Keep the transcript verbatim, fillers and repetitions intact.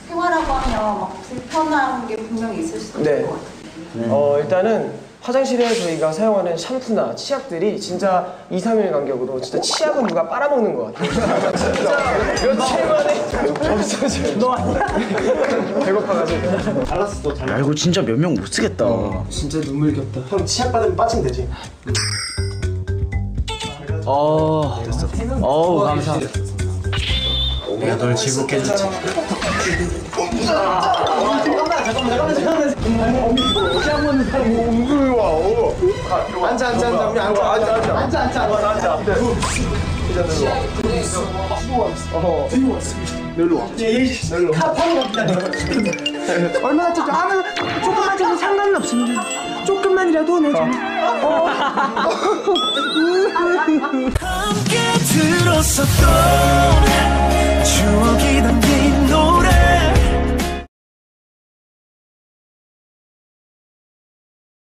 생활하고 하면 막 불편한 게 분명히 있을 수도 네. 있을 것 같아요. 네. 어, 일단은 화장실에 저희가 사용하는 샴푸나 치약들이 진짜 이, 삼 일 간격으로 진짜 치약은 누가 빨아먹는 것 같아요. 진짜 며칠 만에 없어져요. 너 아니야? 배고파가지고. 잘랐어, 잘랐어. 야, 이거 진짜 몇 명 못 쓰겠다. 어, 진짜 눈물겹다. 형 치약 받으면 빠지면 되지. 어, 됐어. 어우, 감사합니다. 내가 널 지겹게 해줄지. 잠깐만, 잠깐만, 잠깐만, 잠깐만. 어디 한 번은 사람 웅글 와. 앉아, 앉아, 앉아. 우리 앉아, 앉아, 앉아. 앉아, 앉아, 앉아. 앉아. 어, 뒤로 왔어. 놀러 와. 놀러 와. 얼마나 좀 아무 조금만 줘도 상관은 없습니다. 조금만이라도 내 좀. 함께 들었었던 추억이 담긴 노래